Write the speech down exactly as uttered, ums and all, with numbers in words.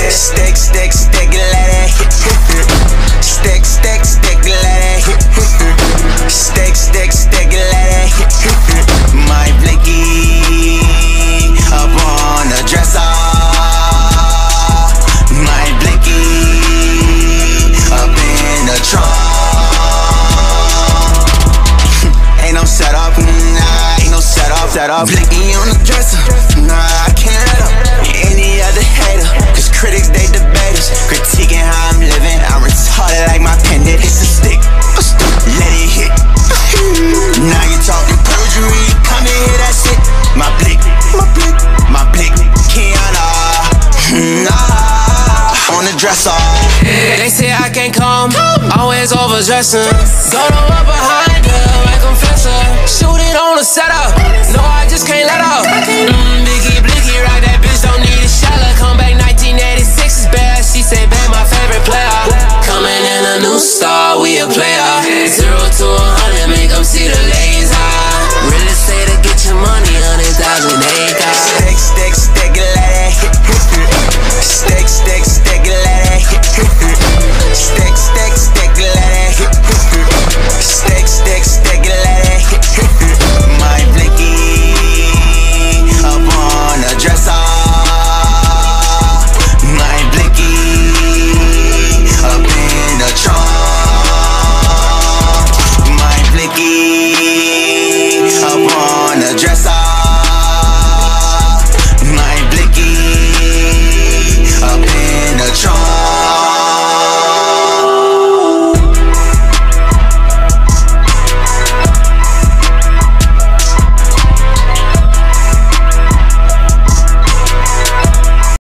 Stick, stick, stick, let it hit. Stick, stick, stick, let it hit. Stick, stick, stick, let it hit. My Blicky up on the dresser. My Blicky up in the trunk. Ain't no setup, nah, ain't no setup. Setup. Blicky on the dresser, nah, I can't let up. Any other hater, cause critics they debaters. Critiquing how I'm living, I'm retarded like my pendant. It's a stick, a stick, let it hit. Now you talking perjury, come and hear that shit. My blick, my blick, my blickiana. Nah, on the dresser. They say I can't come, always overdressin. Gotho up behind her like I'm Fletcher. Shoot it on the setup, no I just can't let up. Mm, Blicky, Blicky, rock that